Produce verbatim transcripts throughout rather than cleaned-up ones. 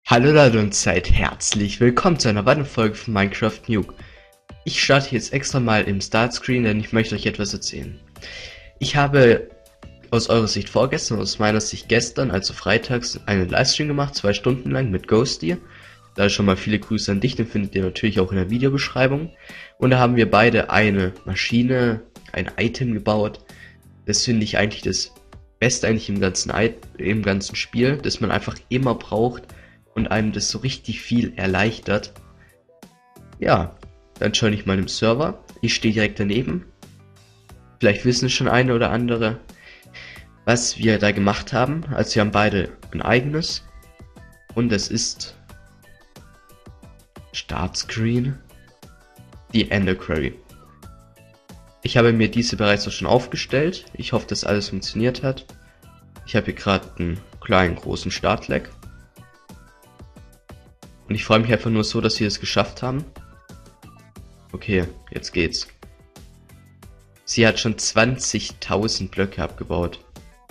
Hallo Leute und seid herzlich willkommen zu einer weiteren Folge von Minecraft Nuke. Ich starte jetzt extra mal im Startscreen, denn ich möchte euch etwas erzählen. Ich habe aus eurer Sicht vorgestern, aus meiner Sicht gestern, also freitags, einen Livestream gemacht, zwei Stunden lang mit Ghosty. Da schon mal viele Grüße an dich, den findet ihr natürlich auch in der Videobeschreibung. Und da haben wir beide eine Maschine, ein Item gebaut. Das finde ich eigentlich das Beste eigentlich im ganzen, im ganzen Spiel, das man einfach immer braucht und einem das so richtig viel erleichtert. Ja, dann schaue ich mal im Server. Ich stehe direkt daneben. Vielleicht wissen es schon eine oder andere, was wir da gemacht haben. Also wir haben beide ein eigenes. Und es ist Startscreen, die Ender Quarry. Ich habe mir diese bereits auch schon aufgestellt. Ich hoffe, dass alles funktioniert hat. Ich habe hier gerade einen kleinen, großen Startlag. Und ich freue mich einfach nur so, dass wir es geschafft haben. Okay, jetzt geht's. Sie hat schon zwanzigtausend Blöcke abgebaut.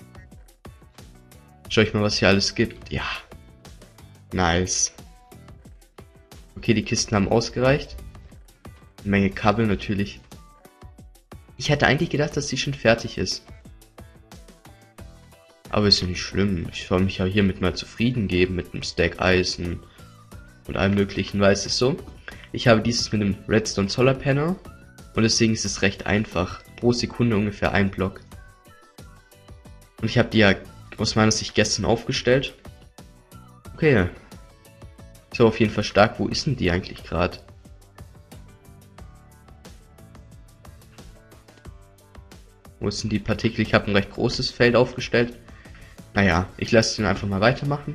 Schau ich mal, was hier alles gibt. Ja. Nice. Okay, die Kisten haben ausgereicht. Eine Menge Kabel natürlich. Ich hätte eigentlich gedacht, dass sie schon fertig ist. Aber ist ja nicht schlimm. Ich soll mich ja hiermit mal zufrieden geben mit einem Stack Eisen und allem möglichen, weil es ist so. Ich habe dieses mit dem Redstone Solar Panel und deswegen ist es recht einfach. Pro Sekunde ungefähr ein Block. Und ich habe die ja aus meiner Sicht gestern aufgestellt. Okay. So, auf jeden Fall stark. Wo ist denn die eigentlich gerade? Wo sind die Partikel? Ich habe ein recht großes Feld aufgestellt. Naja, ich lasse den einfach mal weitermachen.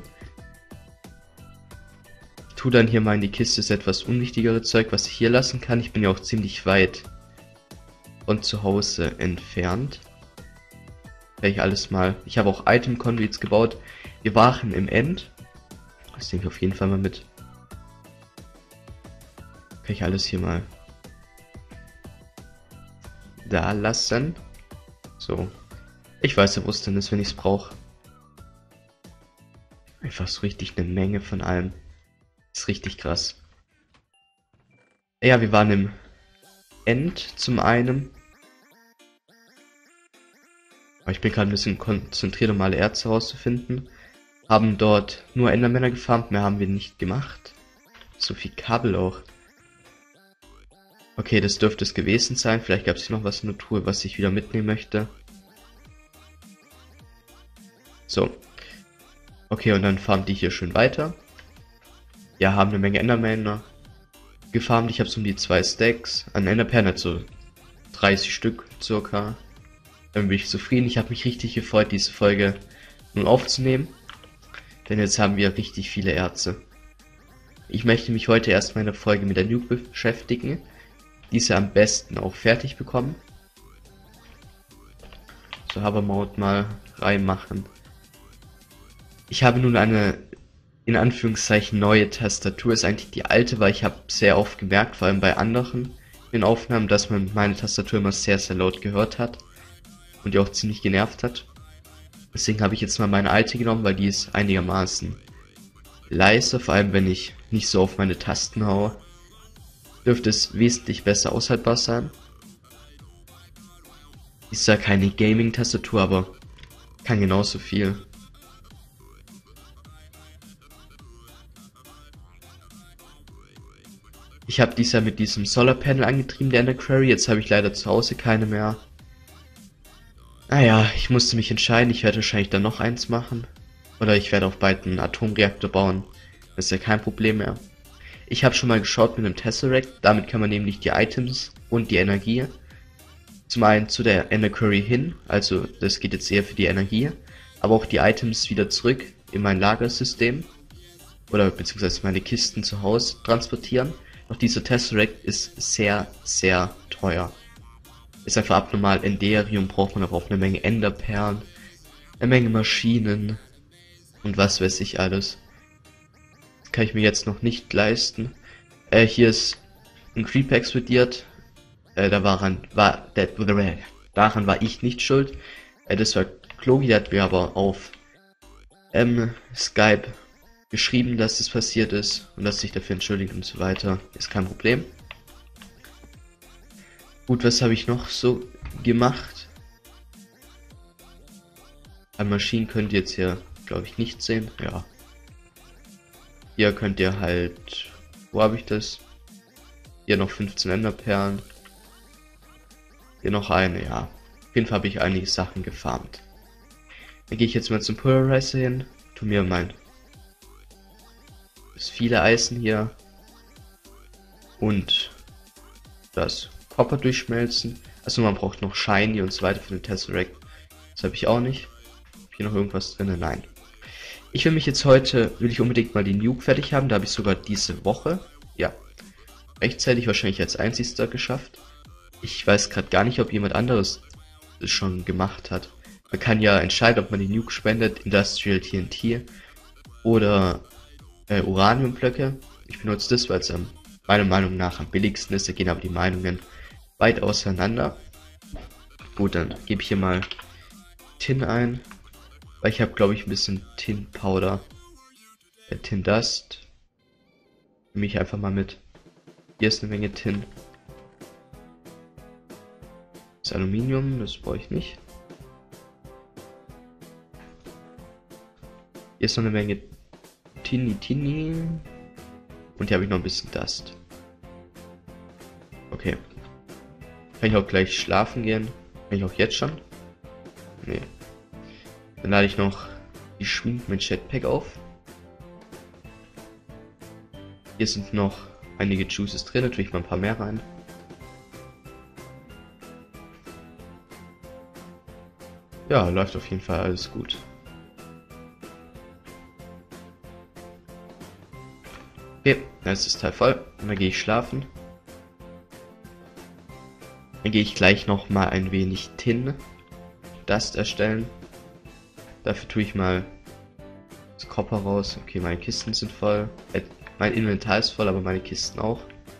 Ich tue dann hier mal in die Kiste das etwas unwichtigere Zeug, was ich hier lassen kann. Ich bin ja auch ziemlich weit von zu Hause entfernt. Werde ich alles mal. Ich habe auch Item Conduits gebaut. Wir waren im End. Das nehme ich auf jeden Fall mal mit. Kann ich alles hier mal da lassen. So. Ich weiß ja, wo es denn ist, wenn ich es brauche. Einfach so richtig eine Menge von allem. Ist richtig krass. Ja, wir waren im End zum einen. Aber ich bin gerade ein bisschen konzentriert, um alle Erze herauszufinden. Haben dort nur Endermänner gefarmt, mehr haben wir nicht gemacht. So viel Kabel auch. Okay, das dürfte es gewesen sein. Vielleicht gab es hier noch was in der Truhe, was ich wieder mitnehmen möchte. So. Okay, und dann farmt die hier schön weiter. Ja, haben eine Menge Endermänner gefarmt. Ich habe so um die zwei Stacks an Enderperlen, also dreißig Stück circa. Dann bin ich zufrieden. Ich habe mich richtig gefreut, diese Folge nun aufzunehmen. Denn jetzt haben wir richtig viele Erze. Ich möchte mich heute erstmal in der Folge mit der Nuke beschäftigen. Diese am besten auch fertig bekommen. So, Hovermode mal reinmachen. Ich habe nun eine, in Anführungszeichen, neue Tastatur. Ist eigentlich die alte, weil ich habe sehr oft gemerkt, vor allem bei anderen in Aufnahmen, dass man meine Tastatur immer sehr, sehr laut gehört hat. Und die auch ziemlich genervt hat. Deswegen habe ich jetzt mal meine alte genommen, weil die ist einigermaßen leise, vor allem wenn ich nicht so auf meine Tasten haue. Dürfte es wesentlich besser aushaltbar sein. Ist ja keine Gaming-Tastatur, aber kann genauso viel. Ich habe dies ja mit diesem Solar Panel angetrieben, der Ender Quarry. Jetzt habe ich leider zu Hause keine mehr. Naja, ich musste mich entscheiden. Ich werde wahrscheinlich dann noch eins machen. Oder ich werde auch bald einen Atomreaktor bauen. Das ist ja kein Problem mehr. Ich habe schon mal geschaut mit einem Tesseract. Damit kann man nämlich die Items und die Energie zum einen zu der Ender Quarry hin. Also das geht jetzt eher für die Energie. Aber auch die Items wieder zurück in mein Lagersystem. Oder beziehungsweise meine Kisten zu Hause transportieren. Doch dieser Tesseract ist sehr, sehr teuer. Ist einfach abnormal. Enderium braucht man aber auch eine Menge Enderperlen, eine Menge Maschinen und was weiß ich alles. Das kann ich mir jetzt noch nicht leisten. Äh, hier ist ein Creeper explodiert. Äh, da waren, war, der, daran war ich nicht schuld. Äh, das war Klogi, der hat mir aber auf ähm, Skype geschrieben, dass es passiert ist und dass sich dafür entschuldigt und so weiter. Ist kein Problem. Gut, was habe ich noch so gemacht? An Maschinen könnt ihr jetzt hier, glaube ich, nicht sehen. Ja. Hier könnt ihr halt... Wo habe ich das? Hier noch fünfzehn Enderperlen. Hier noch eine, ja. Auf jeden Fall habe ich einige Sachen gefarmt. Dann gehe ich jetzt mal zum Polarizer hin. Tu mir mein... Es viele Eisen hier. Und das Copper durchschmelzen. Also man braucht noch Shiny und so weiter für den Tesseract. Das habe ich auch nicht. Hab hier noch irgendwas drin? Nein. Ich will mich jetzt heute, will ich unbedingt mal die Nuke fertig haben. Da habe ich sogar diese Woche, ja, rechtzeitig wahrscheinlich als einzigster geschafft. Ich weiß gerade gar nicht, ob jemand anderes es schon gemacht hat. Man kann ja entscheiden, ob man die Nuke spendet, Industrial T N T oder äh, Uraniumblöcke. Ich benutze das, weil es ähm, meiner Meinung nach am billigsten ist. Da gehen aber die Meinungen weit auseinander. Gut, dann gebe ich hier mal Tin ein. Weil ich habe, glaube ich, ein bisschen Tin Powder. Äh, Tin Dust. Nehme ich einfach mal mit. Hier ist eine Menge Tin. Das Aluminium, das brauche ich nicht. Hier ist noch eine Menge Tini Tini. Und hier habe ich noch ein bisschen Dust. Okay. Kann ich auch gleich schlafen gehen? Kann ich auch jetzt schon? Nee. Dann lade ich noch die Schmied mit Jetpack auf. Hier sind noch einige Juices drin, natürlich mal ein paar mehr rein. Ja, läuft auf jeden Fall alles gut. Okay, dann ist das Teil voll und dann gehe ich schlafen. Dann gehe ich gleich noch mal ein wenig Tin Dust erstellen. Dafür tue ich mal das Copper raus. Okay, meine Kisten sind voll. Äh, mein Inventar ist voll, aber meine Kisten auch.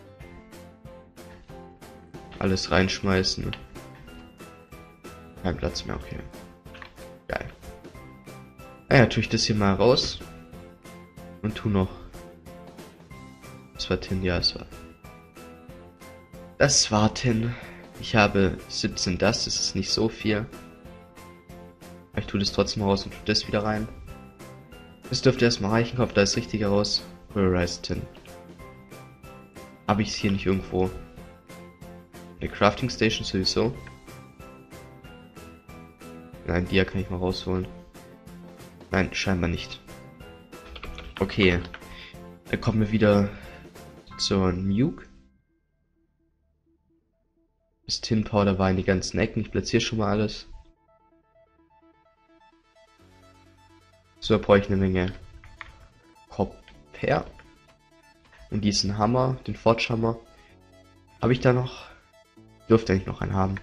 Alles reinschmeißen. Kein Platz mehr, okay. Geil. Naja, tue ich das hier mal raus. Und tu noch. Das war Tin, ja, es war. Das war Tin. Ich habe siebzehn Dust, das ist nicht so viel. Ich tue das trotzdem raus und tue das wieder rein. Das dürfte erstmal reichen, kommt da das Richtige raus. Polarized Tin. Habe ich es hier nicht irgendwo? Eine Crafting Station sowieso. Nein, die kann ich mal rausholen. Nein, scheinbar nicht. Okay. Dann kommen wir wieder zur Nuke. Das Tin Powder war in die ganzen Ecken. Ich platziere schon mal alles. So, brauche ich eine Menge Copper. Und diesen Hammer, den Forge Hammer. Habe ich da noch? Dürfte eigentlich noch einen haben.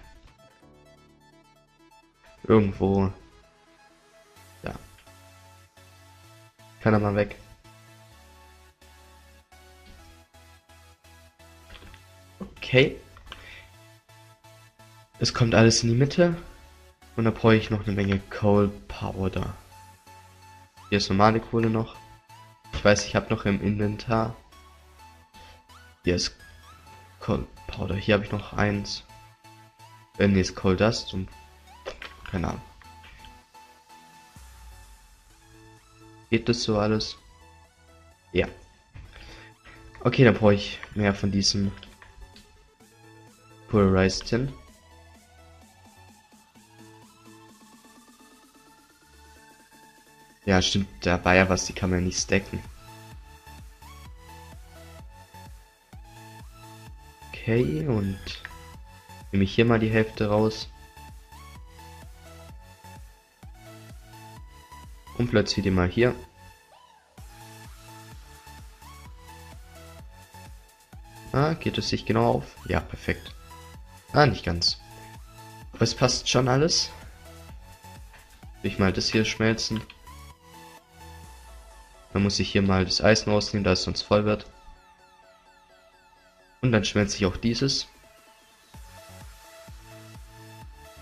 Irgendwo. Ja. Kann er mal weg. Okay. Es kommt alles in die Mitte. Und da brauche ich noch eine Menge Coal Powder. Hier ist normale Kohle noch. Ich weiß, ich habe noch im Inventar. Hier ist Coal Powder. Hier habe ich noch eins. Äh, nee, ist Coal Dust und keine Ahnung. Geht das so alles? Ja. Okay, dann brauche ich mehr von diesem Polarized Tin. Ja, stimmt, da war ja was, die kann man ja nicht stacken. Okay, und nehme ich hier mal die Hälfte raus. Und platziere die mal hier. Ah, geht es sich genau auf? Ja, perfekt. Ah, nicht ganz. Aber es passt schon alles. Ich mal das hier schmelzen. Dann muss ich hier mal das Eisen rausnehmen, da es sonst voll wird. Und dann schmelze ich auch dieses.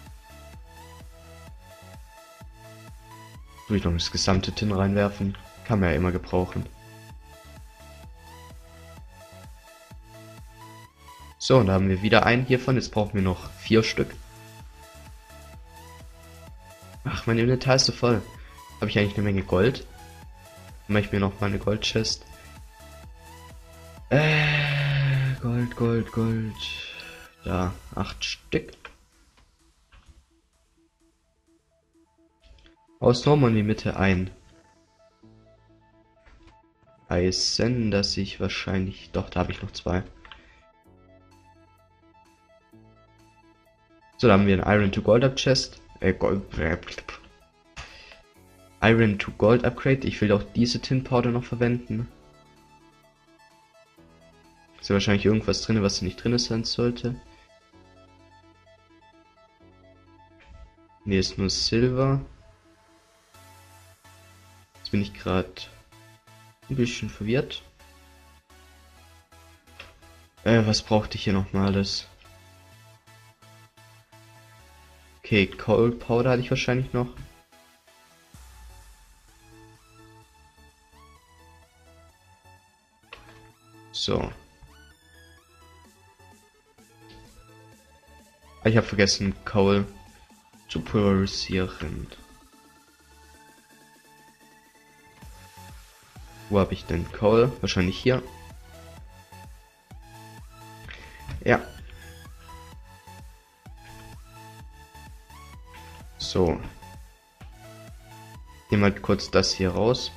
Tue ich noch das gesamte Tin reinwerfen. Kann man ja immer gebrauchen. So, und da haben wir wieder einen hiervon. Jetzt brauchen wir noch vier Stück. Ach, mein Inventar ist so voll. Habe ich eigentlich eine Menge Gold? Dann mache ich mir noch mal eine Goldchest. Äh, Gold, Gold, Gold. Da, acht Stück. Aus Norm in die Mitte ein. Heißen, dass ich wahrscheinlich... Doch, da habe ich noch zwei. So, da haben wir ein Iron to Gold Up Chest. Äh, Gold... Iron to Gold Upgrade. Ich will auch diese Tin Powder noch verwenden. Ist ja wahrscheinlich irgendwas drin, was nicht drin sein sollte. Ne, ist nur Silber. Jetzt bin ich gerade ein bisschen verwirrt. Äh, was brauchte ich hier nochmal alles? Okay, Cold Powder hatte ich wahrscheinlich noch. So. Ich habe vergessen, Coal zu pulverisieren. Wo habe ich denn Coal? Wahrscheinlich hier. Ja. So. Nehmen halt kurz das hier raus.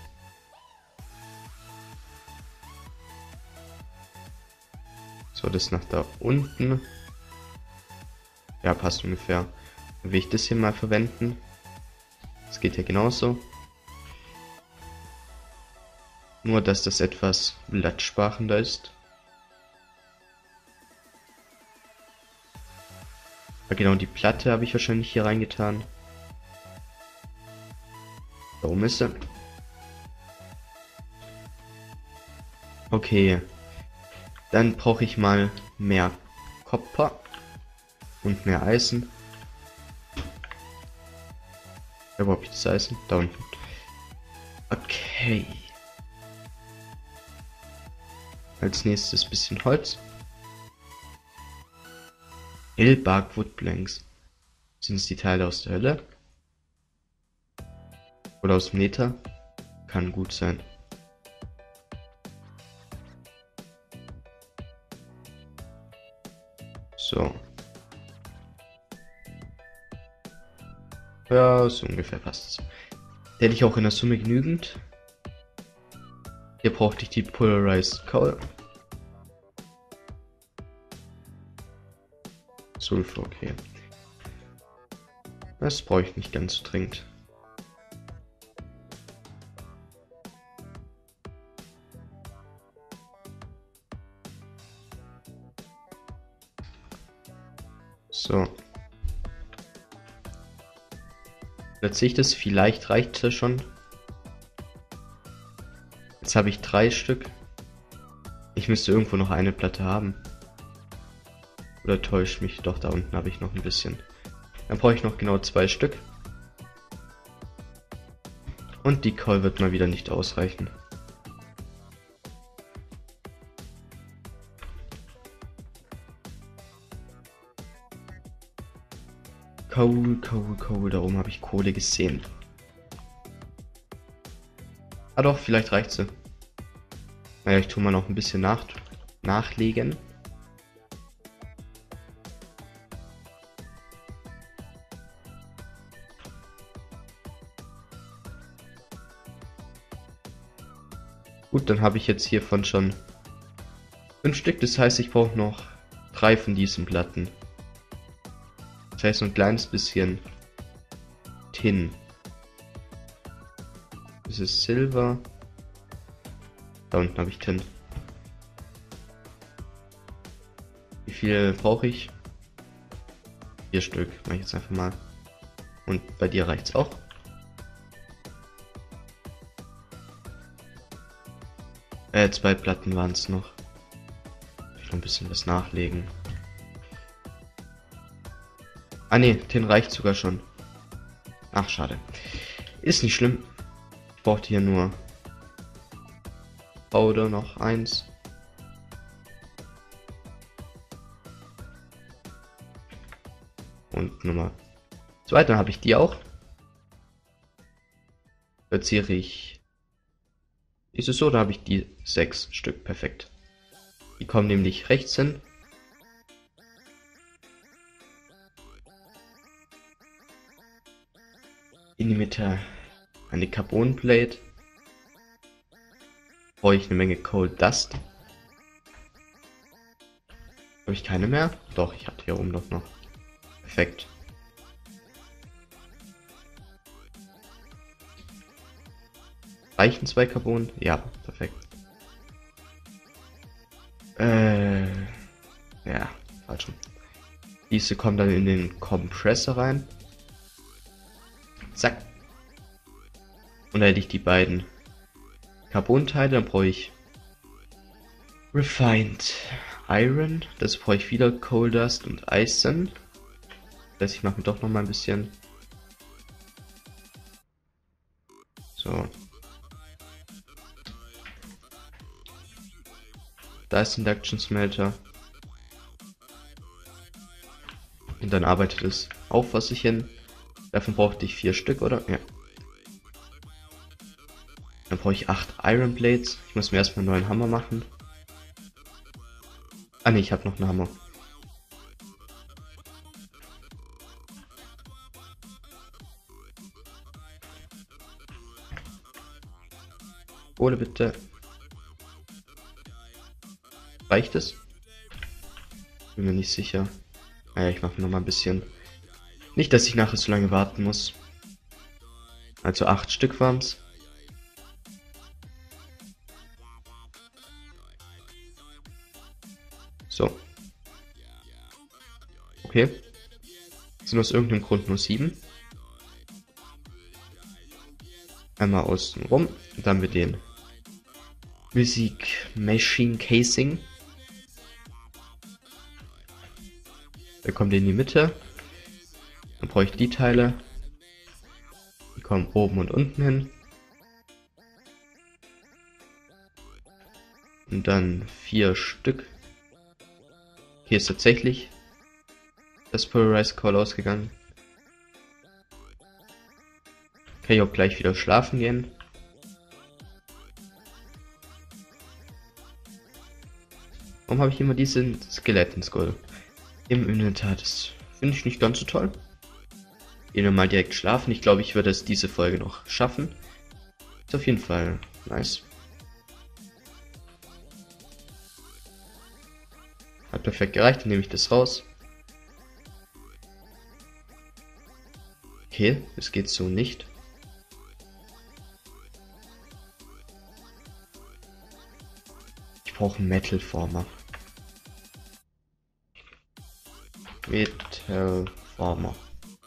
So, das nach da unten. Ja, passt ungefähr. Dann will ich das hier mal verwenden. Das geht ja genauso. Nur, dass das etwas platzsparender ist. Ja, genau, die Platte habe ich wahrscheinlich hier reingetan. Warum ist sie? Okay. Dann brauche ich mal mehr Kupfer und mehr Eisen. Ja, wo habe ich das Eisen? Da unten. Okay. Als nächstes bisschen Holz. Hillbark Woodplanks. Sind es die Teile aus der Hölle? Oder aus dem Nether? Kann gut sein. So. Ja, so ungefähr passt es. Hätte ich auch in der Summe genügend. Hier brauchte ich die Polarized Coal. Sulfur, okay. Das brauche ich nicht ganz so dringend. So. Platziere ich das, vielleicht reicht es schon. Jetzt habe ich drei Stück. Ich müsste irgendwo noch eine Platte haben. Oder täuscht mich? Doch, da unten habe ich noch ein bisschen. Dann brauche ich noch genau zwei Stück. Und die Coal wird mal wieder nicht ausreichen. Coal, Coal, Coal, da oben habe ich Kohle gesehen. Ah doch, vielleicht reicht sie. Naja, ich tue mal noch ein bisschen nach nachlegen. Gut, dann habe ich jetzt hiervon schon fünf Stück. Das heißt, ich brauche noch drei von diesen Platten. Das heißt, so ein kleines bisschen Tin. Das ist Silber. Da unten habe ich Tin. Wie viel brauche ich? Vier Stück. Mache ich jetzt einfach mal. Und bei dir reicht's auch. Äh, zwei Platten waren es noch. Ich noch ein bisschen was nachlegen. Ah ne, Tin reicht sogar schon. Ach, schade. Ist nicht schlimm. Ich brauchte hier nur Powder noch eins. Und Nummer zwei, dann habe ich die auch. Platziere ich. Ist es so, da habe ich die sechs Stück. Perfekt. Die kommen nämlich rechts hin. In die Mitte eine Carbon Plate. Brauche ich eine Menge Cold Dust. Habe ich keine mehr? Doch, ich hatte hier oben doch noch. Perfekt. Reichen zwei Carbon? Ja, perfekt. Äh, ja, falsch. Diese kommen dann in den Kompressor rein. Zack. Und dann hätte ich die beiden Carbon-Teile, dann brauche ich Refined Iron, das brauche ich wieder Coal Dust und Eisen. Das heißt, ich mache mir doch noch mal ein bisschen. So. Da ist Induction Smelter. Und dann arbeitet es auf was ich hin. Davon brauchte ich vier Stück, oder? Ja. Dann brauche ich acht Iron Blades. Ich muss mir erstmal einen neuen Hammer machen. Ah ne, ich habe noch einen Hammer. Kohle bitte. Reicht es? Bin mir nicht sicher. Naja, ich mache noch mal ein bisschen. Nicht, dass ich nachher so lange warten muss. Also acht Stück waren's. So. Okay. Sind aus irgendeinem Grund nur sieben. Einmal außen rum. Und dann mit den Musik Machine Casing. Der kommt in die Mitte. Dann brauche ich die Teile. Die kommen oben und unten hin. Und dann vier Stück. Hier ist tatsächlich das Polarized Coal ausgegangen. Kann ich auch gleich wieder schlafen gehen. Warum habe ich immer diesen Skeleton-Skull im Inventar? Das finde ich nicht ganz so toll. Gehen wir mal direkt schlafen. Ich glaube, ich würde es diese Folge noch schaffen. Ist auf jeden Fall nice. Hat perfekt gereicht, dann nehme ich das raus. Okay, das geht so nicht. Ich brauche einen Metal Former. Metal Former.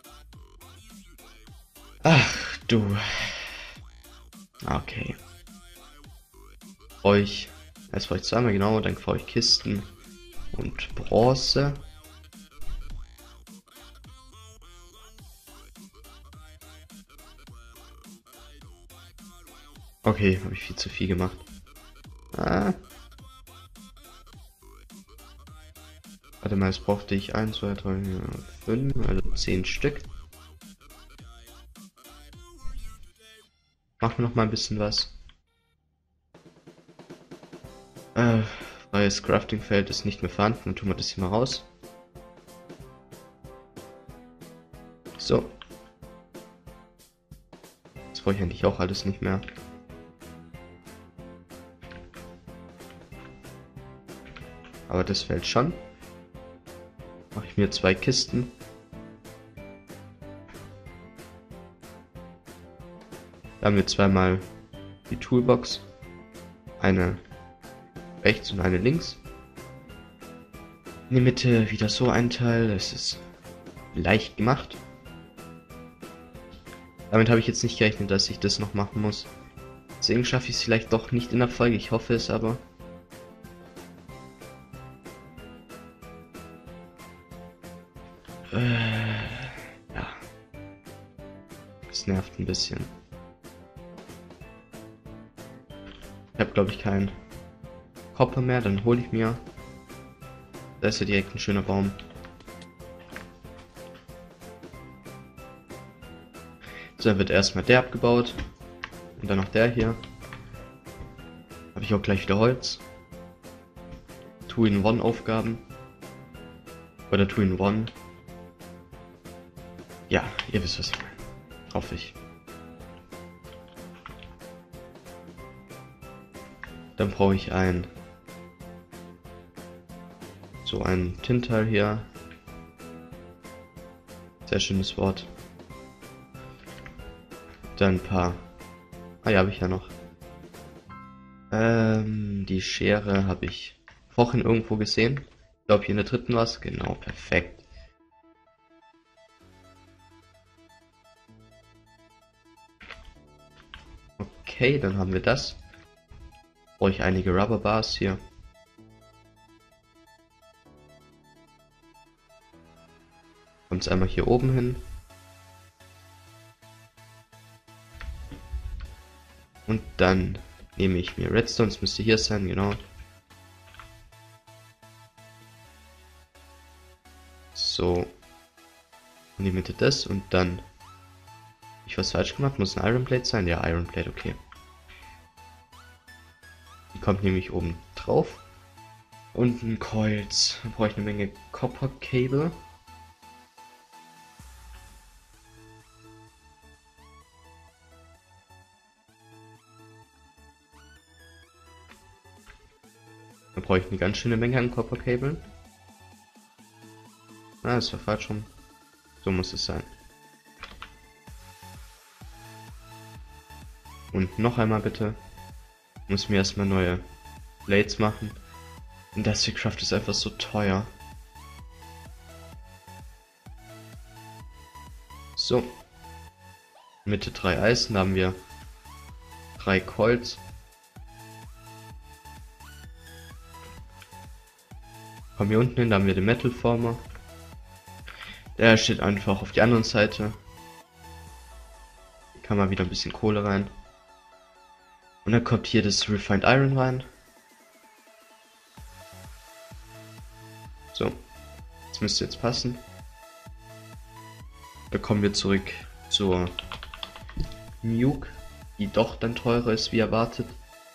Ach du. Okay. Brauche ich. Erst brauche ich zweimal genau, dann brauche ich Kisten und Bronze. Okay, habe ich viel zu viel gemacht. Ah. Warte mal, jetzt brauchte ich eins, zwei, drei, vier, fünf, also zehn Stück. Machen wir noch mal ein bisschen was. Äh, freies Crafting-Feld ist nicht mehr vorhanden, dann tun wir das hier mal raus. So. Das brauche ich eigentlich auch alles nicht mehr. Aber das Feld schon. Mache ich mir zwei Kisten. Da haben wir zweimal die Toolbox. Eine rechts und eine links. In die Mitte wieder so ein Teil. Das ist leicht gemacht. Damit habe ich jetzt nicht gerechnet, dass ich das noch machen muss. Deswegen schaffe ich es vielleicht doch nicht in der Folge. Ich hoffe es aber. Äh, ja. Das nervt ein bisschen. Ich habe glaube ich keinen Copper mehr, dann hole ich mir. Da ist ja direkt ein schöner Baum. So, dann wird erstmal der abgebaut. Und dann noch der hier. Habe ich auch gleich wieder Holz. Two-in-One-Aufgaben. Oder Two-in-One. Ja, ihr wisst was ich meine. Hoffe ich. Dann brauche ich ein so ein Tinteil hier. Sehr schönes Wort. Dann ein paar. Ah ja, habe ich ja noch. Ähm, die Schere habe ich vorhin irgendwo gesehen. Ich glaube hier in der dritten war es. Genau, perfekt. Okay, dann haben wir das. Brauche ich einige Rubber Bars hier. Kommt es einmal hier oben hin. Und dann nehme ich mir Redstone, das müsste hier sein, genau. So. In die Mitte das und dann. Hab ich was falsch gemacht? Muss ein Iron Plate sein? Ja, Iron Plate, okay. Die kommt nämlich oben drauf. Und ein Coils. Da brauche ich eine Menge Copper Cable. Da brauche ich eine ganz schöne Menge an Copper Cable. Ah, das war falsch rum. So muss es sein. Und noch einmal bitte. Muss mir erstmal neue Blades machen. Industrial Craft ist einfach so teuer. So. Mitte drei Eisen, da haben wir drei Coils. Kommen hier unten hin, da haben wir den Metal Former. Der steht einfach auf die andere Seite. Hier kann man wieder ein bisschen Kohle rein. Und dann kommt hier das Refined Iron rein. So. Das müsste jetzt passen. Da kommen wir zurück zur Nuke, die doch dann teurer ist wie erwartet.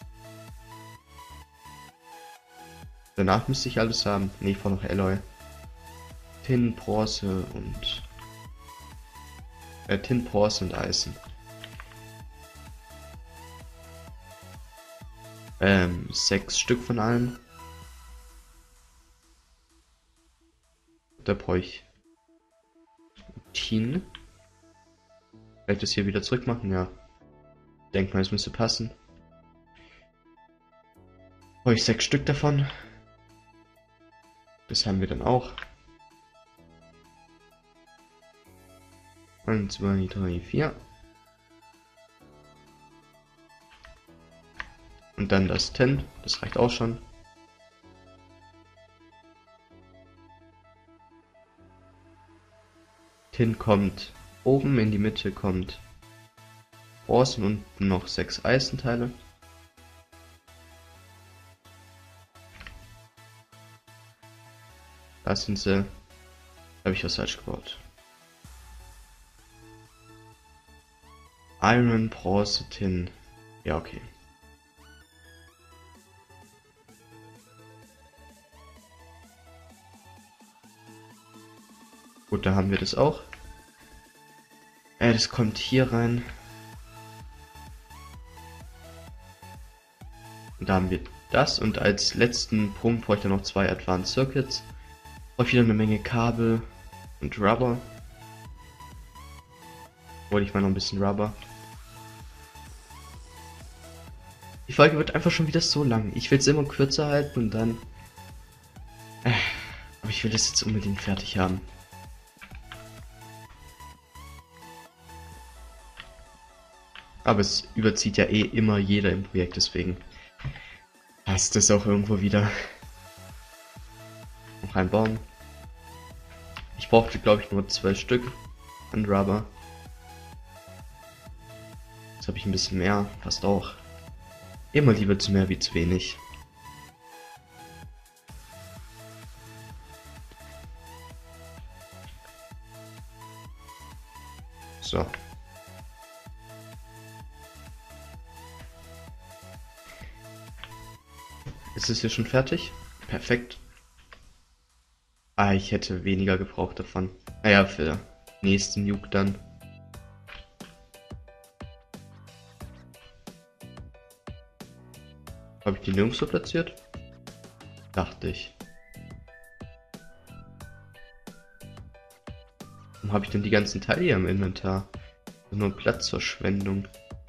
Danach müsste ich alles haben. Ne, ich brauche noch Alloy. Tin, Bronze und äh, Tin, Bronze und Eisen. Ähm, sechs Stück von allem. Da brauche ich Tin. Kann ich das hier wieder zurück machen? Ja. Denk mal, es müsste passen. Brauche ich sechs Stück davon. Das haben wir dann auch. eins, zwei, drei, vier. Und dann das Tin. Das reicht auch schon. Tin kommt oben, in die Mitte kommt Bronze und noch sechs Eisenteile. Da sind sie. Da habe ich was falsch gebaut. Iron, Bronze, Tin. Ja, okay. Gut, da haben wir das auch. Äh, das kommt hier rein. Und da haben wir das. Und als letzten Punkt brauche ich dann noch zwei Advanced Circuits. Brauche ich wieder eine Menge Kabel und Rubber. Wollte ich mal noch ein bisschen Rubber. Die Folge wird einfach schon wieder so lang. Ich will es immer kürzer halten und dann... Äh, aber ich will das jetzt unbedingt fertig haben. Aber es überzieht ja eh immer jeder im Projekt, deswegen passt es auch irgendwo wieder. Noch ein Baum. Ich brauchte, glaube ich, nur zwölf Stück an Rubber. Jetzt habe ich ein bisschen mehr, passt auch. Immer lieber zu mehr wie zu wenig. So. Ist es hier schon fertig? Perfekt. Ah, ich hätte weniger gebraucht davon. Naja, für nächsten Nuke dann. Habe ich die nirgendwo platziert? Dachte ich. Warum habe ich denn die ganzen Teile hier im Inventar? Nur Platzverschwendung.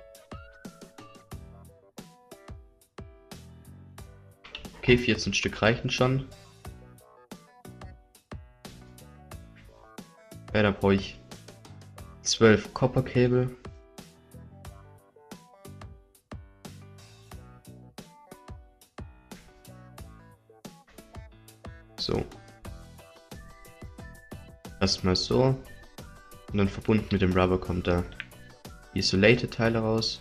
Okay, vierzehn Stück reichen schon. Ja, da brauche ich zwölf Copper Cable. So. Erstmal so. Und dann verbunden mit dem Rubber kommt da Isolated Teile raus.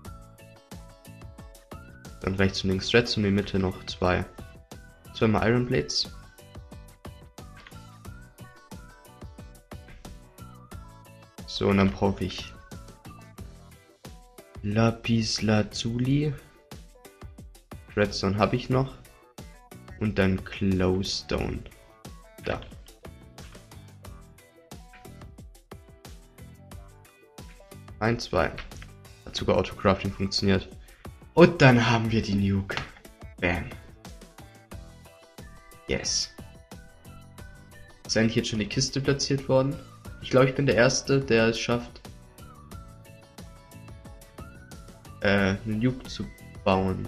Dann rechts und links Threads und in der Mitte noch zwei. Zweimal Iron Blades. So, und dann brauche ich Lapis Lazuli. Redstone habe ich noch. Und dann Glowstone. Da. Ein, zwei. Hat sogar Autocrafting funktioniert. Und dann haben wir die Nuke. Bam. Yes. Ist eigentlich jetzt schon die Kiste platziert worden? Ich glaube, ich bin der Erste, der es schafft, äh, eine Nuke zu bauen.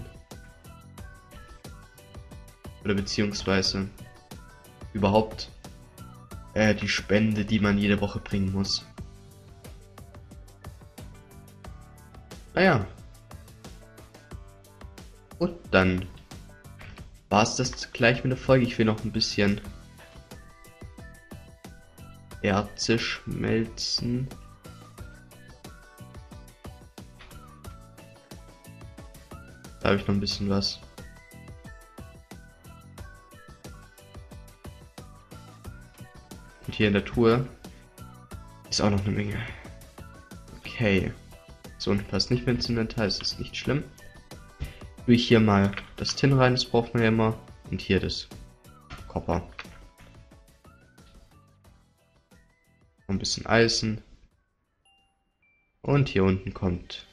Oder beziehungsweise überhaupt äh, die Spende, die man jede Woche bringen muss. Naja. Und dann war es das gleich mit der Folge. Ich will noch ein bisschen Erze schmelzen. Da habe ich noch ein bisschen was. Und hier in der Truhe ist auch noch eine Menge. Okay. So, und passt nicht mehr ins Inventar, ist das nicht schlimm. Tue ich hier mal das Tin rein, das braucht man ja immer. Und hier das Copper. Ein bisschen Eisen. Und hier unten kommt...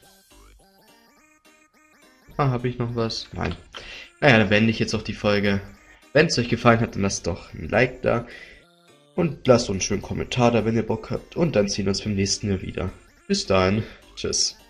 Ah, habe ich noch was? Nein. Naja, dann beende ich jetzt auch die Folge. Wenn es euch gefallen hat, dann lasst doch ein Like da. Und lasst uns einen schönen Kommentar da, wenn ihr Bock habt. Und dann sehen wir uns beim nächsten Mal wieder. Bis dahin. Tschüss.